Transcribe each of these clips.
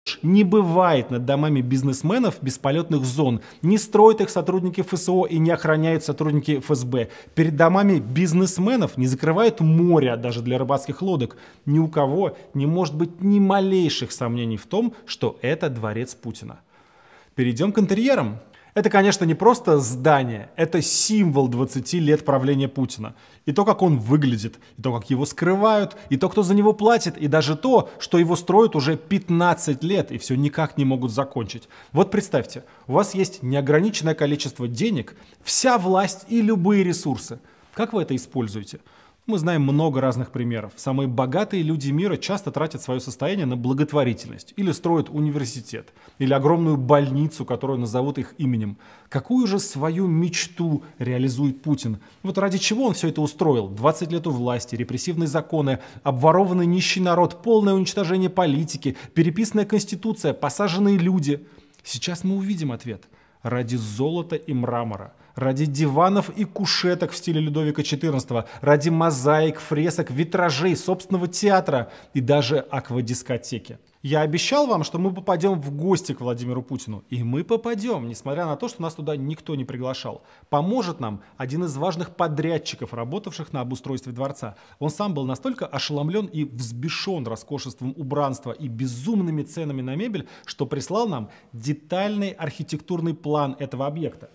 Не бывает над домами бизнесменов бесполетных зон. Не строят их сотрудники ФСО и не охраняют сотрудники ФСБ. Перед домами бизнесменов не закрывают море даже для рыбацких лодок. Ни у кого не может быть ни малейших сомнений в том, что это дворец Путина. Перейдем к интерьерам. Это, конечно, не просто здание, это символ 20 лет правления Путина. И то, как он выглядит, и то, как его скрывают, и то, кто за него платит, и даже то, что его строят уже 15 лет и все никак не могут закончить. Вот представьте, у вас есть неограниченное количество денег, вся власть и любые ресурсы. Как вы это используете? Мы знаем много разных примеров. Самые богатые люди мира часто тратят свое состояние на благотворительность, или строят университет, или огромную больницу, которую назовут их именем. Какую же свою мечту реализует Путин? Вот ради чего он все это устроил? 20 лет у власти, репрессивные законы, обворованный нищий народ, полное уничтожение политики, переписанная конституция, посаженные люди. Сейчас мы увидим ответ. Ради золота и мрамора, ради диванов и кушеток в стиле Людовика XIV, ради мозаик, фресок, витражей, собственного театра и даже аквадискотеки. Я обещал вам, что мы попадем в гости к Владимиру Путину. И мы попадем, несмотря на то, что нас туда никто не приглашал. Поможет нам один из важных подрядчиков, работавших на обустройстве дворца. Он сам был настолько ошеломлен и взбешен роскошеством убранства и безумными ценами на мебель, что прислал нам детальный архитектурный план этого объекта.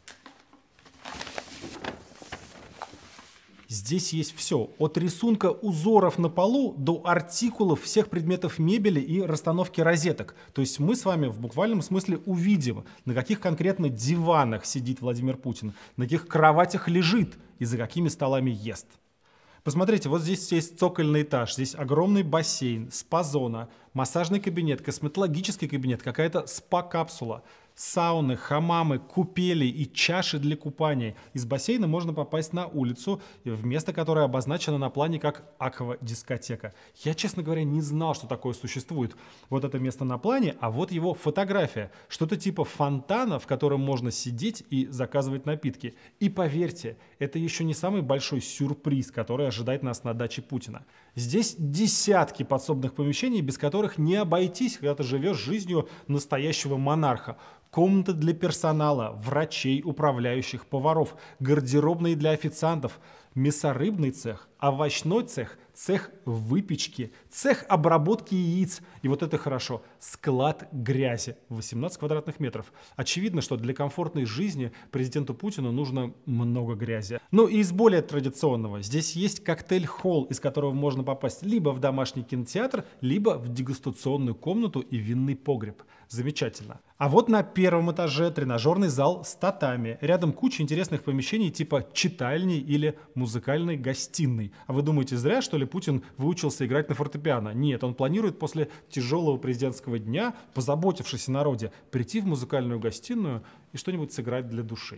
Здесь есть все, от рисунка узоров на полу до артикулов всех предметов мебели и расстановки розеток. То есть мы с вами в буквальном смысле увидим, на каких конкретно диванах сидит Владимир Путин, на каких кроватях лежит и за какими столами ест. Посмотрите, вот здесь есть цокольный этаж, здесь огромный бассейн, спа-зона, массажный кабинет, косметологический кабинет, какая-то спа-капсула. Сауны, хамамы, купели и чаши для купания. Из бассейна можно попасть на улицу, в место, которое обозначено на плане как аквадискотека. Я, честно говоря, не знал, что такое существует. Вот это место на плане, а вот его фотография. Что-то типа фонтана, в котором можно сидеть и заказывать напитки. И поверьте, это еще не самый большой сюрприз, который ожидает нас на даче Путина. Здесь десятки подсобных помещений, без которых не обойтись, когда ты живешь жизнью настоящего монарха. Комнаты для персонала, врачей, управляющих, поваров, гардеробные для официантов, мясорыбный цех, овощной цех, цех выпечки, цех обработки яиц. И вот это хорошо. Склад грязи. 18 квадратных метров. Очевидно, что для комфортной жизни президенту Путину нужно много грязи. Ну и из более традиционного. Здесь есть коктейль-холл, из которого можно попасть либо в домашний кинотеатр, либо в дегустационную комнату и винный погреб. Замечательно. А вот на первом этаже тренажерный зал с татами. Рядом куча интересных помещений типа читальни или музыкальной гостиной. А вы думаете, зря, что ли, Путин выучился играть на фортепиано? Нет, он планирует после тяжелого президентского дня, позаботившись о народе, прийти в музыкальную гостиную и что-нибудь сыграть для души.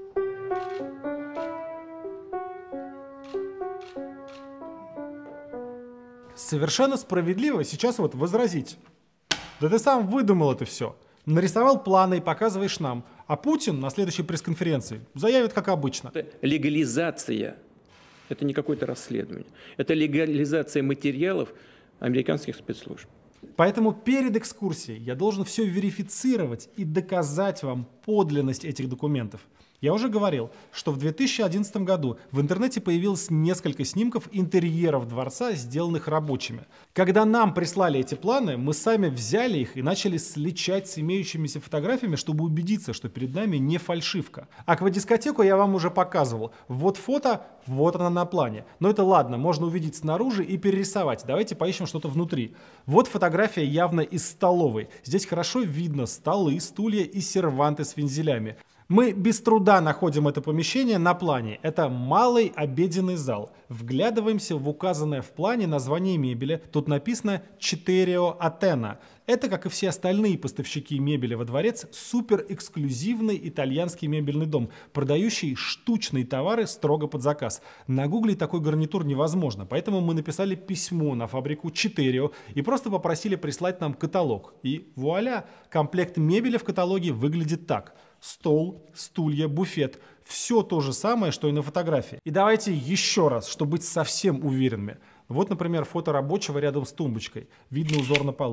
Совершенно справедливо сейчас вот возразить. Да ты сам выдумал это все. Нарисовал планы и показываешь нам. А Путин на следующей пресс-конференции заявит, как обычно. Легализация. Это не какое-то расследование. Это легализация материалов американских спецслужб. Поэтому перед экскурсией я должен все верифицировать и доказать вам подлинность этих документов. Я уже говорил, что в 2011 году в интернете появилось несколько снимков интерьеров дворца, сделанных рабочими. Когда нам прислали эти планы, мы сами взяли их и начали сличать с имеющимися фотографиями, чтобы убедиться, что перед нами не фальшивка. Аквадискотеку я вам уже показывал. Вот фото, вот она на плане. Но это ладно, можно увидеть снаружи и перерисовать. Давайте поищем что-то внутри. Вот фотография явно из столовой. Здесь хорошо видно столы, стулья и серванты с вензелями. Мы без труда находим это помещение на плане. Это малый обеденный зал. Вглядываемся в указанное в плане название мебели. Тут написано «Четырео Атена». Это, как и все остальные поставщики мебели во дворец, суперэксклюзивный итальянский мебельный дом, продающий штучные товары строго под заказ. Нагуглить такой гарнитур невозможно, поэтому мы написали письмо на фабрику Четырео и просто попросили прислать нам каталог. И вуаля, комплект мебели в каталоге выглядит так. Стол, стулья, буфет. Все то же самое, что и на фотографии. И давайте еще раз, чтобы быть совсем уверенными. Вот, например, фото рабочего рядом с тумбочкой. Видно узор на полу.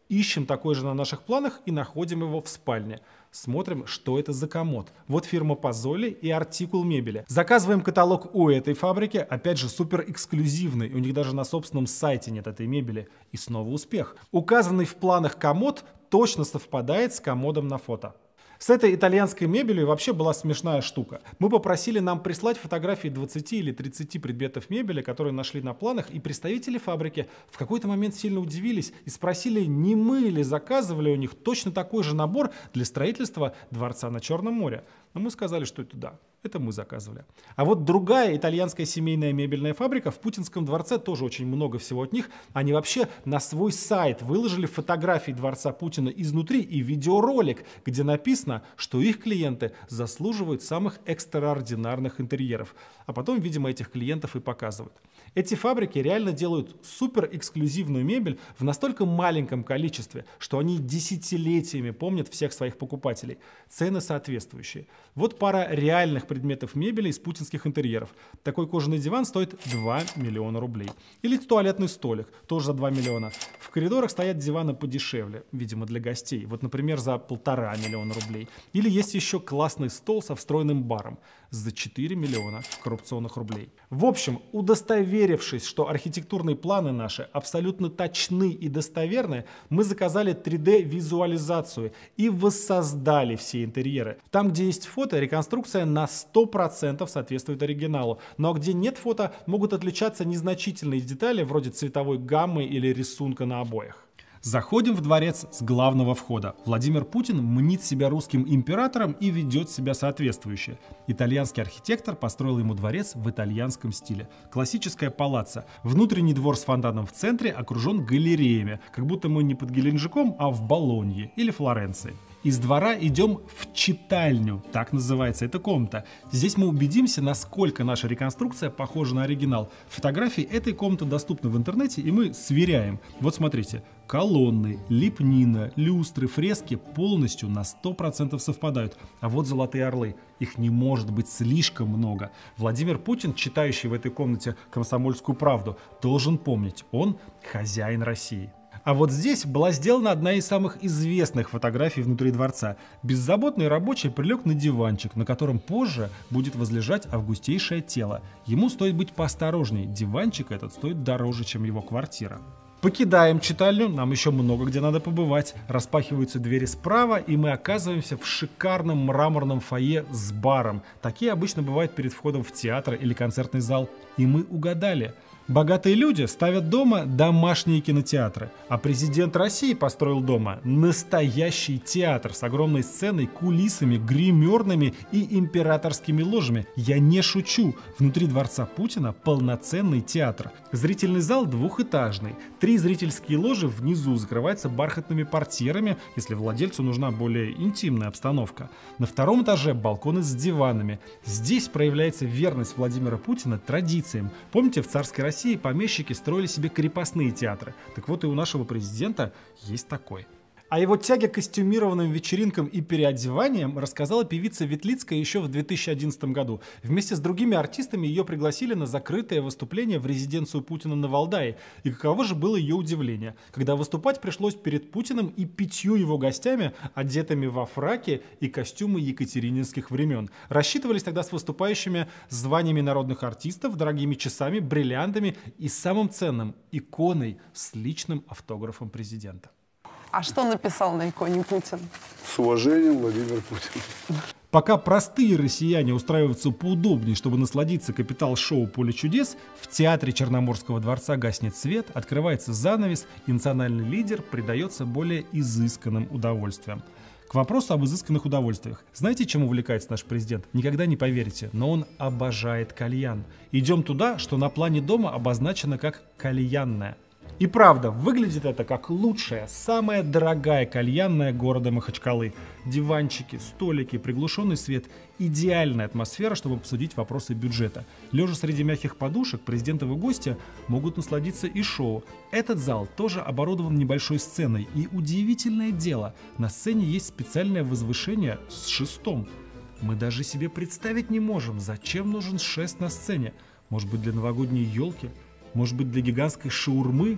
Ищем такой же на наших планах и находим его в спальне. Смотрим, что это за комод. Вот фирма Позоли и артикул мебели. Заказываем каталог у этой фабрики, опять же супер эксклюзивный. У них даже на собственном сайте нет этой мебели. И снова успех. Указанный в планах комод точно совпадает с комодом на фото. С этой итальянской мебелью вообще была смешная штука. Мы попросили нам прислать фотографии 20 или 30 предметов мебели, которые нашли на планах, и представители фабрики в какой-то момент сильно удивились и спросили, не мы ли заказывали у них точно такой же набор для строительства дворца на Черном море. Но мы сказали, что это да, это мы заказывали. А вот другая итальянская семейная мебельная фабрика в Путинском дворце, тоже очень много всего от них, они вообще на свой сайт выложили фотографии дворца Путина изнутри и видеоролик, где написано, что их клиенты заслуживают самых экстраординарных интерьеров. А потом, видимо, этих клиентов и показывают. Эти фабрики реально делают супер эксклюзивную мебель в настолько маленьком количестве, что они десятилетиями помнят всех своих покупателей. Цены соответствующие. Вот пара реальных предметов мебели из путинских интерьеров. Такой кожаный диван стоит 2 миллиона рублей. Или туалетный столик, тоже за 2 миллиона. В коридорах стоят диваны подешевле, видимо, для гостей. Вот, например, за 1,5 миллиона рублей. Или есть еще классный стол со встроенным баром за 4 миллиона коррупционных рублей. В общем, удостоверившись, что архитектурные планы наши абсолютно точны и достоверны, мы заказали 3D-визуализацию и воссоздали все интерьеры. Там, где есть фото, реконструкция на 100% соответствует оригиналу. Но где нет фото, могут отличаться незначительные детали, вроде цветовой гаммы или рисунка на обоях. Заходим в дворец с главного входа. Владимир Путин мнит себя русским императором и ведет себя соответствующе. Итальянский архитектор построил ему дворец в итальянском стиле. Классическая палаццо. Внутренний двор с фонтаном в центре окружен галереями, как будто мы не под Геленджиком, а в Болонье или Флоренции. Из двора идем в читальню, так называется эта комната. Здесь мы убедимся, насколько наша реконструкция похожа на оригинал. Фотографии этой комнаты доступны в интернете, и мы сверяем. Вот смотрите, колонны, лепнина, люстры, фрески полностью на 100% совпадают. А вот золотые орлы. Их не может быть слишком много. Владимир Путин, читающий в этой комнате «Комсомольскую правду», должен помнить, он хозяин России. А вот здесь была сделана одна из самых известных фотографий внутри дворца. Беззаботный рабочий прилег на диванчик, на котором позже будет возлежать августейшее тело. Ему стоит быть поосторожней, диванчик этот стоит дороже, чем его квартира. Покидаем читальню, нам еще много где надо побывать. Распахиваются двери справа, и мы оказываемся в шикарном мраморном фойе с баром. Такие обычно бывают перед входом в театр или концертный зал. И мы угадали. Богатые люди ставят дома домашние кинотеатры, а президент России построил дома настоящий театр с огромной сценой, кулисами, гримерными и императорскими ложами. Я не шучу, внутри дворца Путина полноценный театр. Зрительный зал двухэтажный, 3 зрительские ложи внизу закрываются бархатными портьерами, если владельцу нужна более интимная обстановка. На 2-м этаже балконы с диванами. Здесь проявляется верность Владимира Путина традициям. Помните, в царской России помещики строили себе крепостные театры. Так вот и у нашего президента есть такой. О его тяге к костюмированным вечеринкам и переодеваниям рассказала певица Ветлицкая еще в 2011 году. Вместе с другими артистами ее пригласили на закрытое выступление в резиденцию Путина на Валдае. И каково же было ее удивление, когда выступать пришлось перед Путиным и 5 его гостями, одетыми во фраки и костюмы екатерининских времен. Рассчитывались тогда с выступающими званиями народных артистов, дорогими часами, бриллиантами и самым ценным – иконой с личным автографом президента. А что написал на иконе Путин? С уважением, Владимир Путин. Пока простые россияне устраиваются поудобнее, чтобы насладиться капитал-шоу «Поле чудес», в театре Черноморского дворца гаснет свет, открывается занавес, и национальный лидер предается более изысканным удовольствиям. К вопросу об изысканных удовольствиях. Знаете, чем увлекается наш президент? Никогда не поверите, но он обожает кальян. Идем туда, что на плане дома обозначено как «кальянная». И правда, выглядит это как лучшая, самая дорогая кальянная города Махачкалы. Диванчики, столики, приглушенный свет. Идеальная атмосфера, чтобы обсудить вопросы бюджета. Лежа среди мягких подушек, президентовы гости могут насладиться и шоу. Этот зал тоже оборудован небольшой сценой. И удивительное дело, на сцене есть специальное возвышение с шестом. Мы даже себе представить не можем, зачем нужен шест на сцене. Может быть, для новогодней елки? Может быть, для гигантской шаурмы?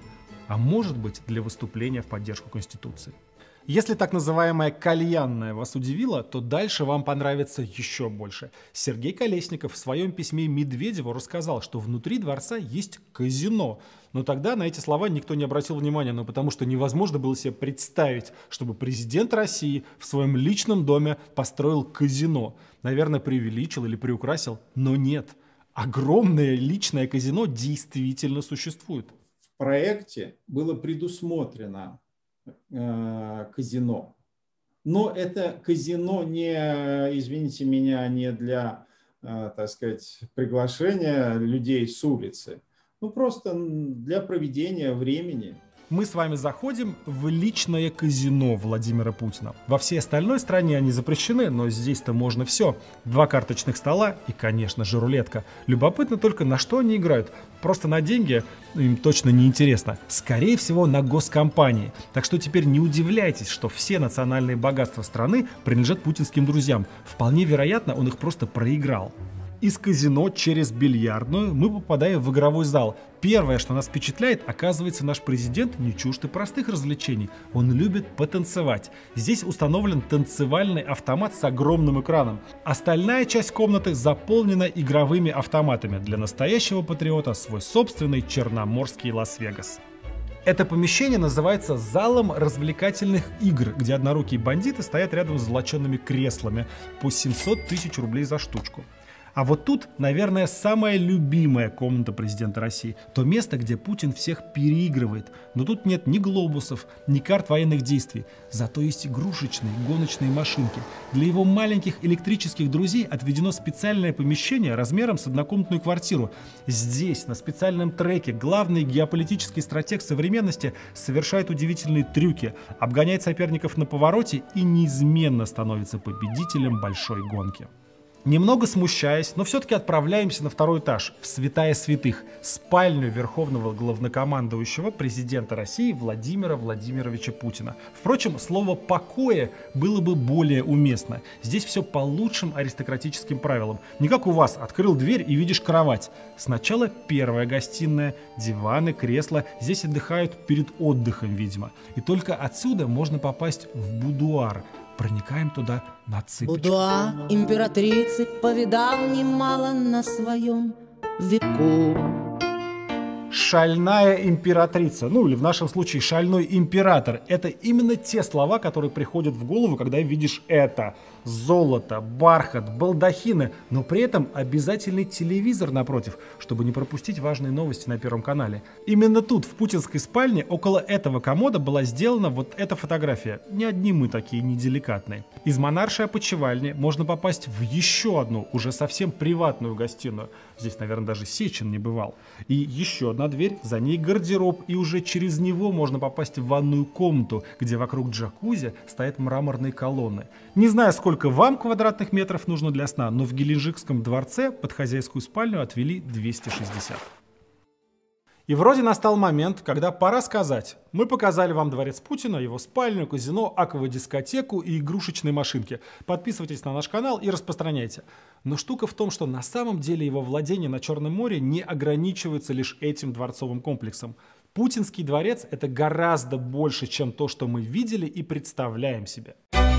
а может быть для выступления в поддержку Конституции. Если так называемая кальянная вас удивила, то дальше вам понравится еще больше. Сергей Колесников в своем письме Медведеву рассказал, что внутри дворца есть казино. Но тогда на эти слова никто не обратил внимания, потому что невозможно было себе представить, чтобы президент России в своем личном доме построил казино. Наверное, преувеличил или приукрасил, но нет. Огромное личное казино действительно существует. В проекте было предусмотрено казино. Но это казино не, извините меня, не для, так сказать, приглашения людей с улицы. Ну, просто для проведения времени. Мы с вами заходим в личное казино Владимира Путина. Во всей остальной стране они запрещены, но здесь-то можно все. 2 карточных стола и, конечно же, рулетка. Любопытно только, на что они играют. Просто на деньги им точно не интересно. Скорее всего, на госкомпании. Так что теперь не удивляйтесь, что все национальные богатства страны принадлежат путинским друзьям. Вполне вероятно, он их просто проиграл. Из казино через бильярдную мы попадаем в игровой зал. Первое, что нас впечатляет, оказывается, наш президент не чужд и простых развлечений. Он любит потанцевать. Здесь установлен танцевальный автомат с огромным экраном. Остальная часть комнаты заполнена игровыми автоматами. Для настоящего патриота свой собственный черноморский Лас-Вегас. Это помещение называется залом развлекательных игр, где однорукие бандиты стоят рядом с золоченными креслами по 700 тысяч рублей за штучку. А вот тут, наверное, самая любимая комната президента России. То место, где Путин всех переигрывает. Но тут нет ни глобусов, ни карт военных действий. Зато есть игрушечные гоночные машинки. Для его маленьких электрических друзей отведено специальное помещение размером с однокомнатную квартиру. Здесь, на специальном треке, главный геополитический стратег современности совершает удивительные трюки, обгоняет соперников на повороте и неизменно становится победителем большой гонки. Немного смущаясь, но все-таки отправляемся на 2-й этаж, в святая святых, спальню верховного главнокомандующего президента России Владимира Владимировича Путина. Впрочем, слово «покоя» было бы более уместно. Здесь все по лучшим аристократическим правилам. Не как у вас, открыл дверь и видишь кровать. Сначала первая гостиная, диваны, кресла. Здесь отдыхают перед отдыхом, видимо. И только отсюда можно попасть в будуар. Проникаем туда на цыпочках. Будуар императрицы повидал немало на своем веку. Шальная императрица, ну или в нашем случае шальной император. Это именно те слова, которые приходят в голову, когда видишь это. Золото, бархат, балдахины, но при этом обязательный телевизор напротив, чтобы не пропустить важные новости на Первом канале. Именно тут, в путинской спальне, около этого комода была сделана вот эта фотография. Не одни мы такие неделикатные. Из монаршей опочивальни можно попасть в еще одну, уже совсем приватную гостиную. Здесь, наверное, даже Сечин не бывал. И еще одна дверь, за ней гардероб, и уже через него можно попасть в ванную комнату, где вокруг джакузи стоят мраморные колонны. Не знаю, сколько вам квадратных метров нужно для сна, но в Геленджикском дворце под хозяйскую спальню отвели 260. И вроде настал момент, когда пора сказать: мы показали вам дворец Путина, его спальню, казино, аквадискотеку и игрушечные машинки. Подписывайтесь на наш канал и распространяйте. Но штука в том, что на самом деле его владение на Черном море не ограничивается лишь этим дворцовым комплексом. Путинский дворец — это гораздо больше, чем то, что мы видели и представляем себе.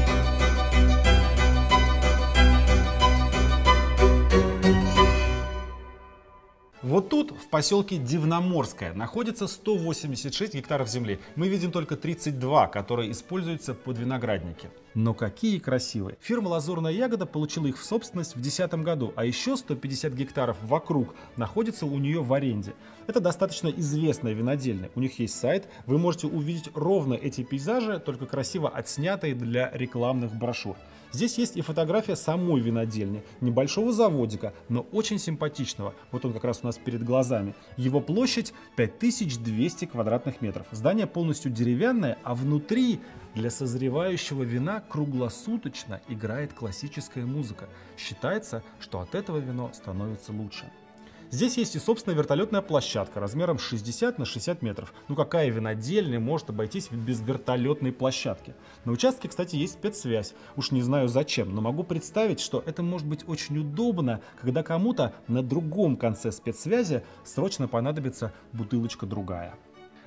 Вот тут, в поселке Дивноморское, находится 186 гектаров земли. Мы видим только 32, которые используются под виноградники. Но какие красивые! Фирма «Лазурная ягода» получила их в собственность в 2010 году, а еще 150 гектаров вокруг находится у нее в аренде. Это достаточно известная винодельня. У них есть сайт, вы можете увидеть ровно эти пейзажи, только красиво отснятые для рекламных брошюр. Здесь есть и фотография самой винодельни, небольшого заводика, но очень симпатичного. Вот он как раз у нас перед глазами. Его площадь 5200 квадратных метров. Здание полностью деревянное, а внутри для созревающего вина круглосуточно играет классическая музыка. Считается, что от этого вино становится лучше. Здесь есть и собственная вертолетная площадка размером 60 на 60 метров. Ну какая винодельня может обойтись без вертолетной площадки? На участке, кстати, есть спецсвязь. Уж не знаю зачем, но могу представить, что это может быть очень удобно, когда кому-то на другом конце спецсвязи срочно понадобится бутылочка другая.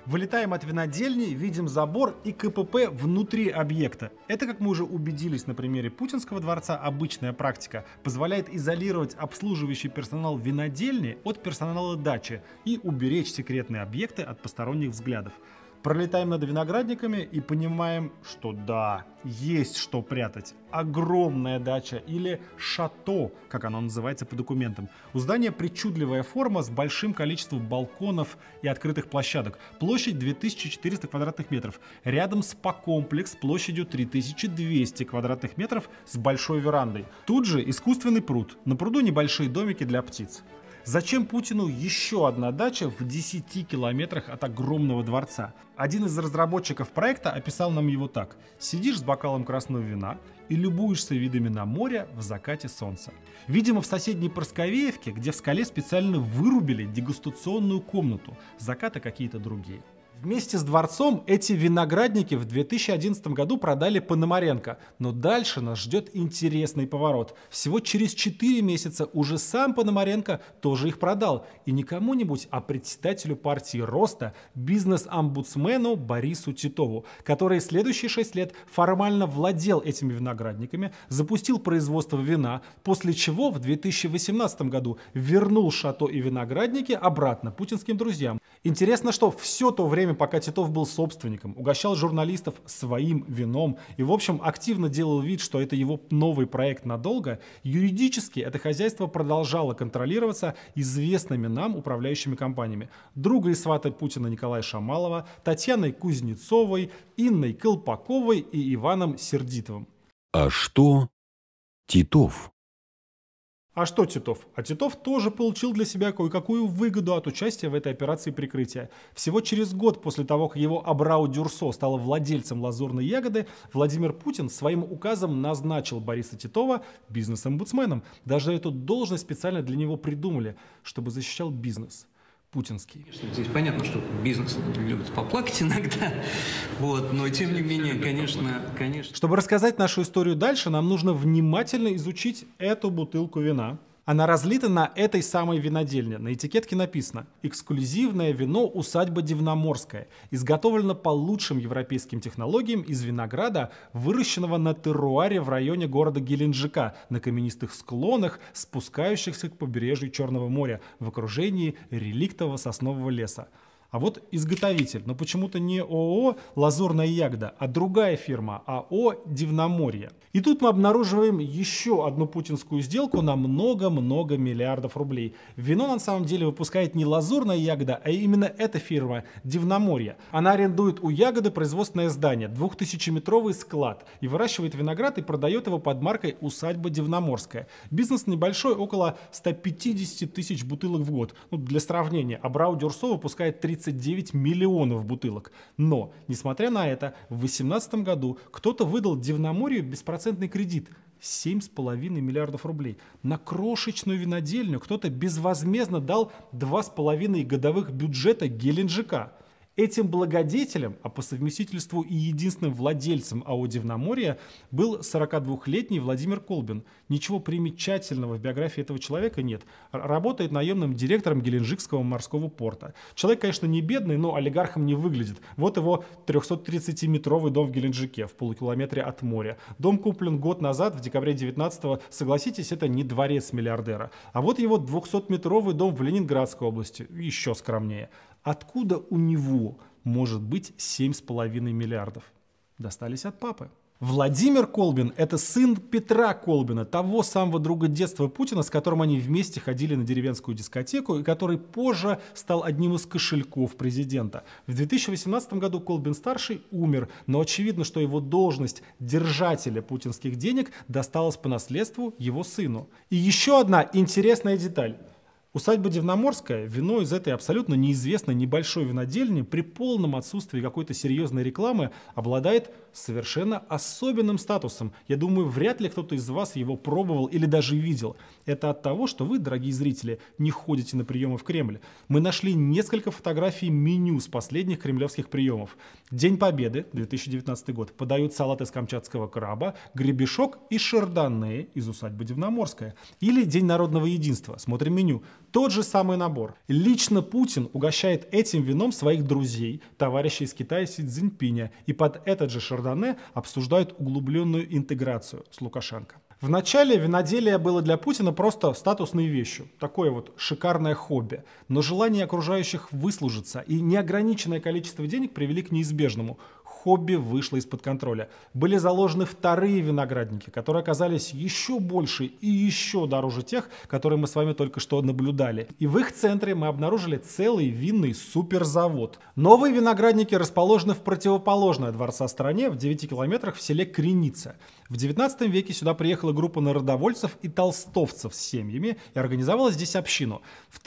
Вылетаем от винодельни, видим забор и КПП внутри объекта. Это, как мы уже убедились на примере Путинского дворца, обычная практика. Позволяет изолировать обслуживающий персонал винодельни от персонала дачи и уберечь секретные объекты от посторонних взглядов. Пролетаем над виноградниками и понимаем, что да, есть что прятать. Огромная дача или шато, как оно называется по документам. У здания причудливая форма с большим количеством балконов и открытых площадок. Площадь 2400 квадратных метров. Рядом спа-комплекс площадью 3200 квадратных метров с большой верандой. Тут же искусственный пруд. На пруду небольшие домики для птиц. Зачем Путину еще одна дача в 10 километрах от огромного дворца? Один из разработчиков проекта описал нам его так. Сидишь с бокалом красного вина и любуешься видами на море в закате солнца. Видимо, в соседней Просковеевке, где в скале специально вырубили дегустационную комнату. Закаты какие-то другие. Вместе с дворцом эти виноградники в 2011 году продали Пономаренко. Но дальше нас ждет интересный поворот. Всего через 4 месяца уже сам Пономаренко тоже их продал. И не кому-нибудь, а председателю партии Роста, бизнес-омбудсмену Борису Титову, который следующие 6 лет формально владел этими виноградниками, запустил производство вина, после чего в 2018 году вернул шато и виноградники обратно путинским друзьям. Интересно, что все то время, пока Титов был собственником, угощал журналистов своим вином и, в общем, активно делал вид, что это его новый проект надолго, юридически это хозяйство продолжало контролироваться известными нам управляющими компаниями. Друга и свата Путина Николая Шамалова, Татьяной Кузнецовой, Инной Колпаковой и Иваном Сердитовым. А что Титов? А что Титов? А Титов тоже получил для себя кое-какую выгоду от участия в этой операции прикрытия. Всего через год после того, как его Абрау Дюрсо стала владельцем «Лазурной ягоды», Владимир Путин своим указом назначил Бориса Титова бизнес-омбудсменом. Даже эту должность специально для него придумали, чтобы защищал бизнес. Путинский. Здесь понятно, что бизнес любит поплакать иногда, но тем не менее, конечно. Чтобы рассказать нашу историю дальше, нам нужно внимательно изучить эту бутылку вина. Она разлита на этой самой винодельне. На этикетке написано: «Эксклюзивное вино усадьба Дивноморская. Изготовлено по лучшим европейским технологиям из винограда, выращенного на терруаре в районе города Геленджика, на каменистых склонах, спускающихся к побережью Черного моря, в окружении реликтового соснового леса». А вот изготовитель, но почему-то не ООО «Лазурная ягода», а другая фирма АО «Дивноморье». И тут мы обнаруживаем еще одну путинскую сделку на много-много миллиардов рублей. Вино на самом деле выпускает не «Лазурная ягода», а именно эта фирма «Дивноморье». Она арендует у ягоды производственное здание, 2000-метровый склад, и выращивает виноград и продает его под маркой «Усадьба Дивноморская». Бизнес небольшой, около 150 тысяч бутылок в год. Для сравнения, Абрау Дюрсо выпускает 39 миллионов бутылок. Но, несмотря на это, в 2018 году кто-то выдал Дивноморью беспроцентный кредит 7,5 миллиардов рублей. На крошечную винодельню кто-то безвозмездно дал 2,5 годовых бюджета Геленджика. Этим благодетелем, а по совместительству и единственным владельцем АО «Дивноморье» был 42-летний Владимир Колбин. Ничего примечательного в биографии этого человека нет. Работает наемным директором Геленджикского морского порта. Человек, конечно, не бедный, но олигархом не выглядит. Вот его 330-метровый дом в Геленджике, в полукилометре от моря. Дом куплен год назад, в декабре 19-го. Согласитесь, это не дворец миллиардера. А вот его 200-метровый дом в Ленинградской области, еще скромнее. Откуда у него может быть 7,5 миллиардов? Достались от папы. Владимир Колбин – это сын Петра Колбина, того самого друга детства Путина, с которым они вместе ходили на деревенскую дискотеку и который позже стал одним из кошельков президента. В 2018 году Колбин-старший умер, но очевидно, что его должность держателя путинских денег досталась по наследству его сыну. И еще одна интересная деталь. Усадьба Дивноморская, вино из этой абсолютно неизвестной небольшой винодельни при полном отсутствии какой-то серьезной рекламы обладает совершенно особенным статусом. Я думаю, вряд ли кто-то из вас его пробовал или даже видел. Это от того, что вы, дорогие зрители, не ходите на приемы в Кремль. Мы нашли несколько фотографий меню с последних кремлевских приемов. День Победы, 2019 год, подают салат из камчатского краба, гребешок и шардоне из усадьбы Дивноморская. Или День народного единства, смотрим меню. Тот же самый набор. Лично Путин угощает этим вином своих друзей, товарищей из Китая Си Цзиньпиня, и под этот же шардоне обсуждают углубленную интеграцию с Лукашенко. Вначале виноделие было для Путина просто статусной вещью, такое вот шикарное хобби. Но желание окружающих выслужиться и неограниченное количество денег привели к неизбежному. Хобби вышло из-под контроля. Были заложены вторые виноградники, которые оказались еще больше и еще дороже тех, которые мы с вами только что наблюдали. И в их центре мы обнаружили целый винный суперзавод. Новые виноградники расположены в противоположной от дворца стороне, в 9 километрах в селе Креница. В 19 веке сюда приехала группа народовольцев и толстовцев с семьями и организовала здесь общину. В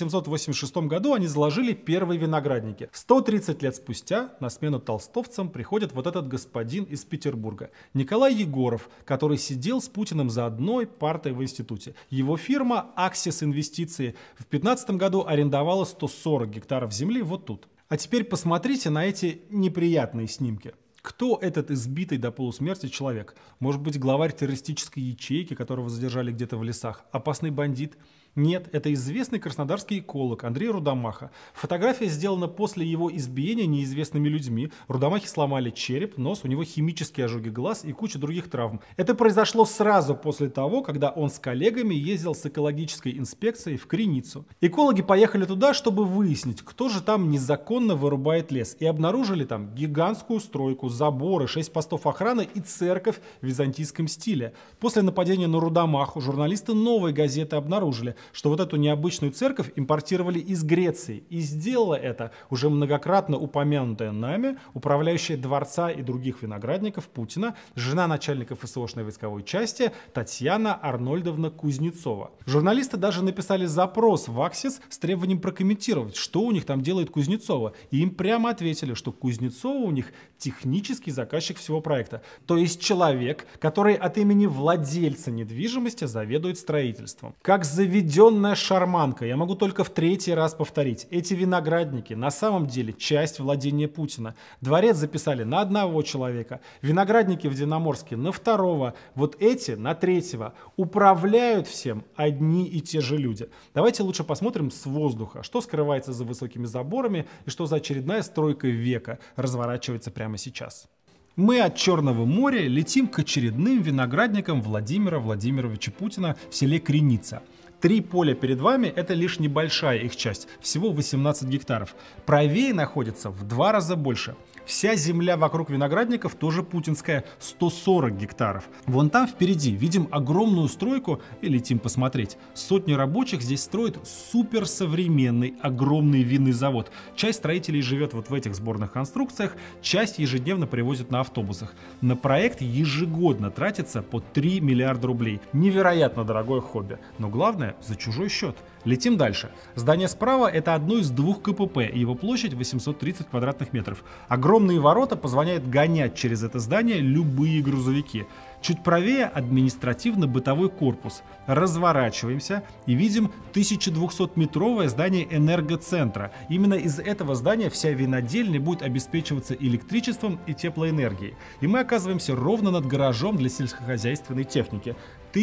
1886 году они заложили первые виноградники. 130 лет спустя на смену толстовцам приходит вот этот господин из Петербурга, Николай Егоров, который сидел с Путиным за одной партой в институте. Его фирма «Аксис Инвестиции» в 2015 году арендовала 140 гектаров земли вот тут. А теперь посмотрите на эти неприятные снимки. Кто этот избитый до полусмерти человек? Может быть, главарь террористической ячейки, которого задержали где-то в лесах? Опасный бандит? Нет, это известный краснодарский эколог Андрей Рудомаха. Фотография сделана после его избиения неизвестными людьми. Рудомахе сломали череп, нос, у него химические ожоги глаз и куча других травм. Это произошло сразу после того, когда он с коллегами ездил с экологической инспекцией в Креницу. Экологи поехали туда, чтобы выяснить, кто же там незаконно вырубает лес. И обнаружили там гигантскую стройку, заборы, 6 постов охраны и церковь в византийском стиле. После нападения на Рудомаху журналисты «Новой газеты» обнаружили, что вот эту необычную церковь импортировали из Греции. И сделала это уже многократно упомянутая нами управляющая дворца и других виноградников Путина, жена начальника ФСОшной войсковой части Татьяна Арнольдовна Кузнецова. Журналисты даже написали запрос в Аксис с требованием прокомментировать, что у них там делает Кузнецова. И им прямо ответили, что Кузнецова у них технический заказчик всего проекта. То есть человек, который от имени владельца недвижимости заведует строительством. Как заведенная шарманка, я могу только в 3-й раз повторить. Эти виноградники на самом деле часть владения Путина. Дворец записали на 1 человека, виноградники в Динаморске на 2, вот эти на 3. Управляют всем одни и те же люди. Давайте лучше посмотрим с воздуха, что скрывается за высокими заборами и что за очередная стройка века разворачивается прямо сейчас. Мы от Черного моря летим к очередным виноградникам Владимира Владимировича Путина в селе Креница. 3 поля перед вами – это лишь небольшая их часть, всего 18 гектаров. Правее находится в 2 раза больше. Вся земля вокруг виноградников тоже путинская, 140 гектаров. Вон там впереди видим огромную стройку и летим посмотреть. Сотни рабочих здесь строят суперсовременный огромный винный завод. Часть строителей живет вот в этих сборных конструкциях, часть ежедневно привозят на автобусах. На проект ежегодно тратится по 3 миллиарда рублей. Невероятно дорогое хобби, но главное за чужой счет. Летим дальше. Здание справа – это одно из 2 КПП, и его площадь 830 квадратных метров. Огромные ворота позволяют гонять через это здание любые грузовики. Чуть правее административно-бытовой корпус. Разворачиваемся и видим 1200-метровое здание энергоцентра. Именно из этого здания вся винодельня будет обеспечиваться электричеством и теплоэнергией. И мы оказываемся ровно над гаражом для сельскохозяйственной техники.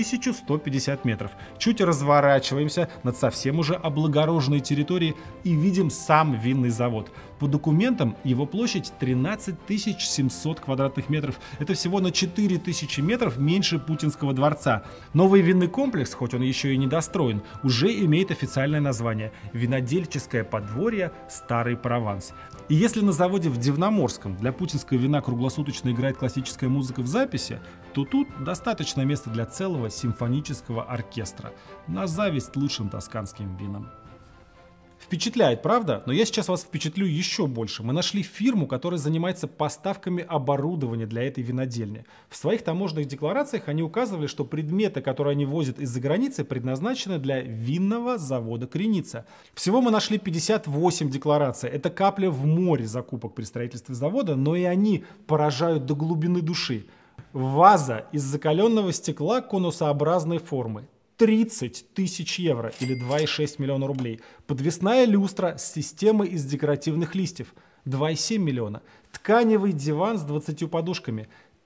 1150 метров. Чуть разворачиваемся над совсем уже облагороженной территорией и видим сам винный завод. По документам его площадь 13 700 квадратных метров. Это всего на 4000 метров меньше Путинского дворца. Новый винный комплекс, хоть он еще и не достроен, уже имеет официальное название – винодельческое подворье «Старый Прованс». И если на заводе в Дивноморском для путинского вина круглосуточно играет классическая музыка в записи, то тут достаточно места для целого симфонического оркестра. На зависть лучшим тосканским винам. Впечатляет, правда? Но я сейчас вас впечатлю еще больше. Мы нашли фирму, которая занимается поставками оборудования для этой винодельни. В своих таможенных декларациях они указывали, что предметы, которые они возят из-за границы, предназначены для винного завода Креница. Всего мы нашли 58 деклараций. Это капля в море закупок при строительстве завода, но и они поражают до глубины души. Ваза из закаленного стекла конусообразной формы. 30 000 евро или 2,6 миллиона рублей. Подвесная люстра с системой из декоративных листьев. 2,7 миллиона. Тканевый диван с 20 подушками.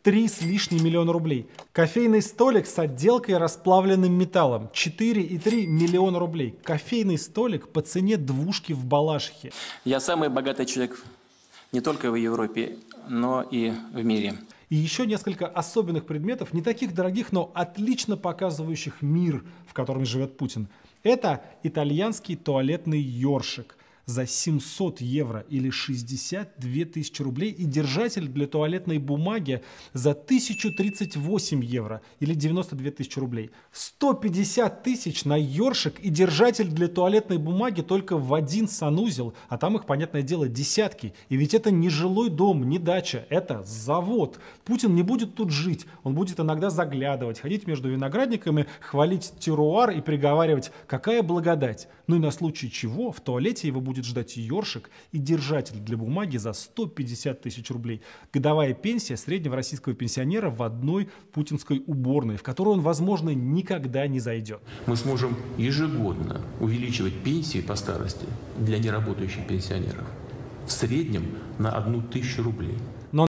3 с лишним миллиона рублей. Кофейный столик с отделкой расплавленным металлом 4,3 миллиона рублей. Кофейный столик по цене двушки в Балашихе. Я самый богатый человек не только в Европе, но и в мире. И еще несколько особенных предметов, не таких дорогих, но отлично показывающих мир, в котором живет Путин. Это итальянский туалетный ёршик за 700 евро или 62 тысячи рублей и держатель для туалетной бумаги за 1038 евро или 92 тысячи рублей. 150 тысяч на ёршик и держатель для туалетной бумаги только в один санузел, а там их, понятное дело, десятки. И ведь это не жилой дом, не дача, это завод. Путин не будет тут жить, он будет иногда заглядывать, ходить между виноградниками, хвалить теруар и приговаривать, какая благодать. Ну и на случай чего в туалете его будет ждать ёршик и держатель для бумаги за 150 тысяч рублей. Годовая пенсия среднего российского пенсионера в одной путинской уборной, в которую он, возможно, никогда не зайдет. Мы сможем ежегодно увеличивать пенсии по старости для неработающих пенсионеров в среднем на 1000 рублей.